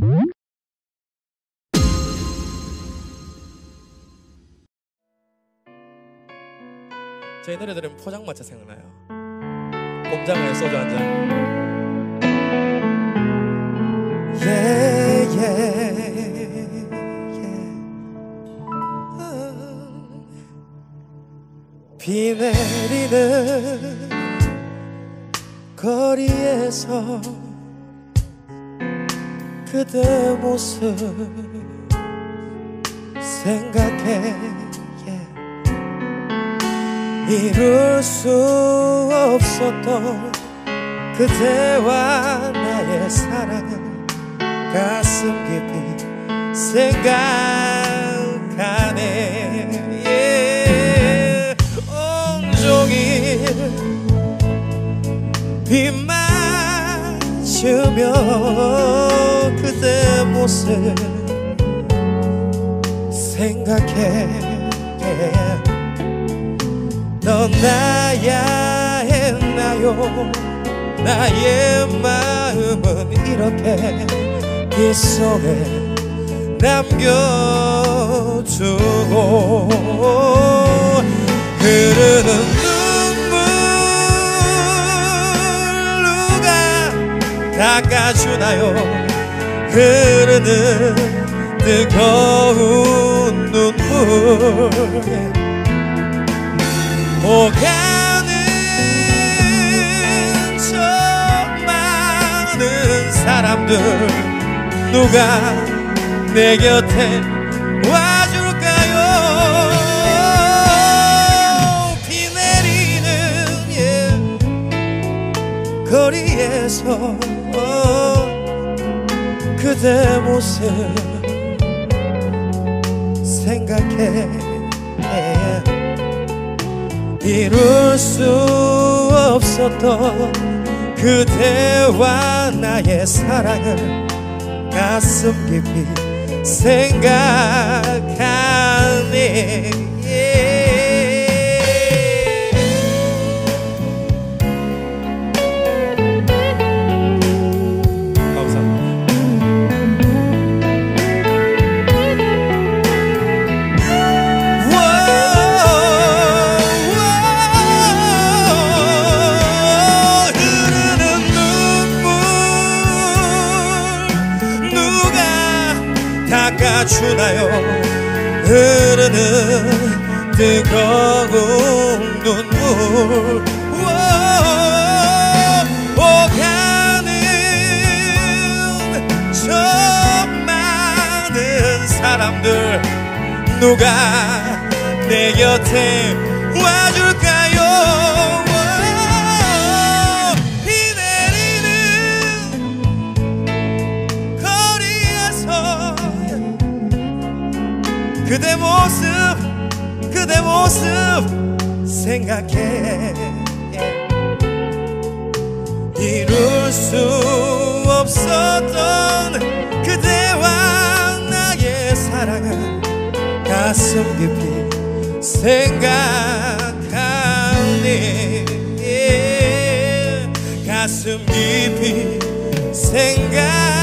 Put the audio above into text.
제 노래 들으면 포장마차 생각나요. 꼼장어에 소주 한 잔. 비 내리는 거리에서 그대 모습 생각해. 이룰 수 없었던 그대와 나의 사랑은 가슴 깊이 생각하네. 온종일 비 맞으며 그대 모습 생각해. 떠나야 했나요? 나의 마음은 이렇게 빗속에 남겨두고 흐르는 눈물 누가 닦아주나요? 흐르는 뜨거운 눈물 오가는 저 많은 사람들 누가 내 곁에 와줄까요? 비 내리는 거리에서 그대 모습 생각해. 이룰 수 없었던 그대와 나의 사랑을 가슴 깊이 생각하네. 주나요? 흐르는 뜨거운 눈물 오가는 저 많은 사람들 누가 내 곁에 와줄까요? 그대 모습 생각해. 이룰 수 없었던 그대와 나의 사랑은 가슴 깊이 생각하네. 가슴 깊이 생각